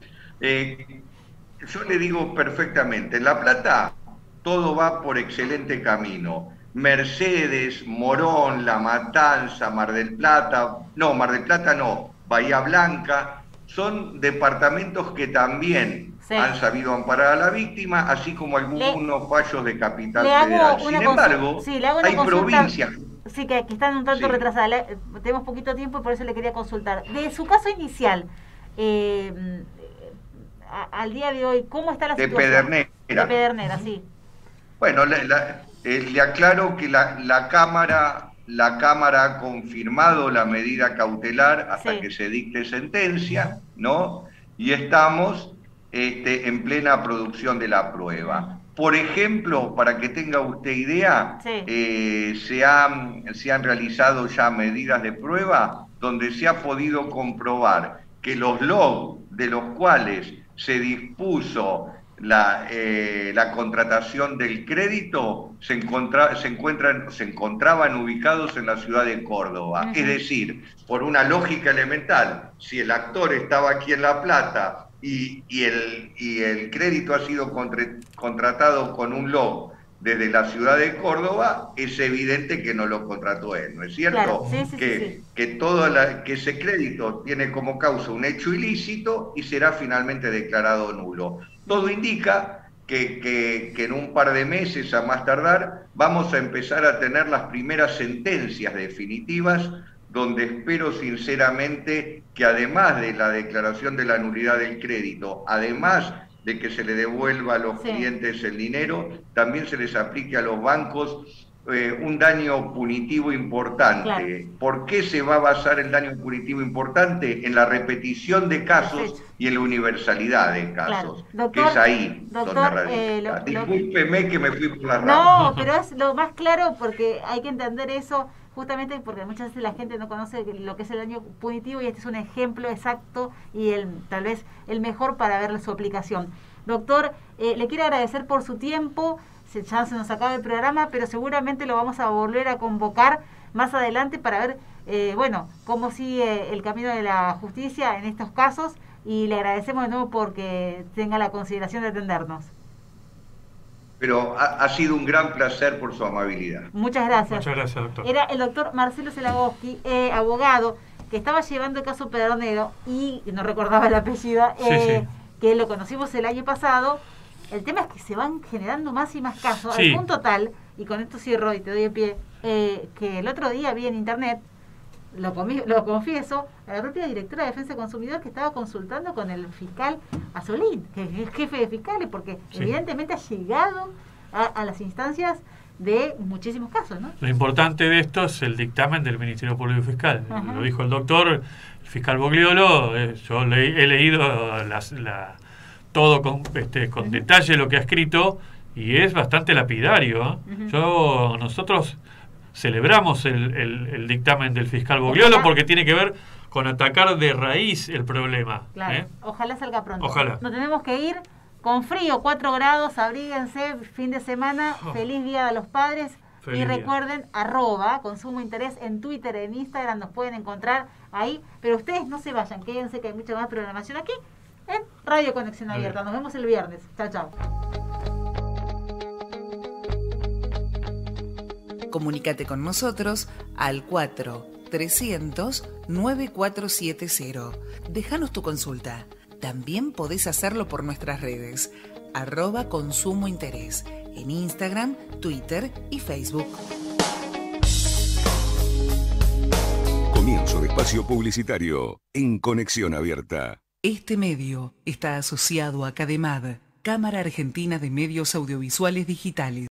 yo le digo perfectamente, en La Plata todo va por excelente camino. Mercedes, Morón, La Matanza, Mar del Plata no, Bahía Blanca, son departamentos que también han sabido amparar a la víctima, así como algunos fallos de Capital Federal. Sin embargo, hay provincias... Sí, que están un tanto retrasadas. Tenemos poquito tiempo y por eso le quería consultar. De su caso inicial, al día de hoy, ¿cómo está la situación? De Pedernera, sí. Bueno, le aclaro que la Cámara ha confirmado la medida cautelar hasta que se dicte sentencia, ¿no? Y estamos en plena producción de la prueba. Por ejemplo, para que tenga usted idea, se han realizado ya medidas de prueba donde se ha podido comprobar que los logs de los cuales se dispuso la contratación del crédito se encontraban ubicados en la ciudad de Córdoba. Es decir, por una lógica elemental, si el actor estaba aquí en La Plata y el crédito ha sido contratado con un log desde la ciudad de Córdoba, es evidente que no lo contrató él, ¿no es cierto? Claro, que ese crédito tiene como causa un hecho ilícito y será finalmente declarado nulo. Todo indica que en un par de meses, a más tardar, vamos a empezar a tener las primeras sentencias definitivas, donde espero sinceramente que además de la declaración de la nulidad del crédito, además de que se le devuelva a los clientes el dinero, también se les aplique a los bancos un daño punitivo importante. Claro. ¿Por qué se va a basar el daño punitivo importante? En la repetición de casos y en la universalidad de casos, claro. que es ahí donde radica. Discúlpeme que me fui por la rama. No, pero es lo más claro porque hay que entender eso justamente porque muchas veces la gente no conoce lo que es el daño punitivo y este es un ejemplo exacto y tal vez el mejor para ver su aplicación. Doctor, le quiero agradecer por su tiempo. Ya se nos acaba el programa, pero seguramente lo vamos a volver a convocar más adelante para ver, cómo sigue el camino de la justicia en estos casos y le agradecemos de nuevo porque tenga la consideración de atendernos. Pero ha sido un gran placer por su amabilidad. Muchas gracias. Muchas gracias, doctor. Era el doctor Marcelo Zelagoski, abogado, que estaba llevando el caso Pedernero y no recordaba el apellido, que lo conocimos el año pasado. El tema es que se van generando más y más casos, al punto tal, y con esto cierro y te doy el pie, que el otro día vi en internet, lo confieso, a la propia directora de Defensa del Consumidor que estaba consultando con el fiscal Azolín, que es jefe de fiscales, porque evidentemente ha llegado a las instancias de muchísimos casos, ¿no? Lo importante de esto es el dictamen del Ministerio Público Fiscal. Ajá. Lo dijo el doctor, el fiscal Bogliolo, yo he leído todo con detalle lo que ha escrito y es bastante lapidario. Nosotros celebramos el dictamen del fiscal Bogliolo porque tiene que ver con atacar de raíz el problema. Claro, ojalá salga pronto. Ojalá. Nos tenemos que ir con frío, 4 grados, abríguense, fin de semana, feliz Día de los Padres. Feliz y día. recuerden, @consumo interés en Twitter, en Instagram, nos pueden encontrar ahí. Pero ustedes no se vayan, quédense que hay mucha más programación aquí en Radio Conexión Abierta. Nos vemos el viernes. Chao, chao. Comunícate con nosotros al 4-300-9470. Déjanos tu consulta. También podés hacerlo por nuestras redes, @consumo interés, en Instagram, Twitter y Facebook. Comienzo de espacio publicitario en Conexión Abierta. Este medio está asociado a CADEMAD, Cámara Argentina de Medios Audiovisuales Digitales.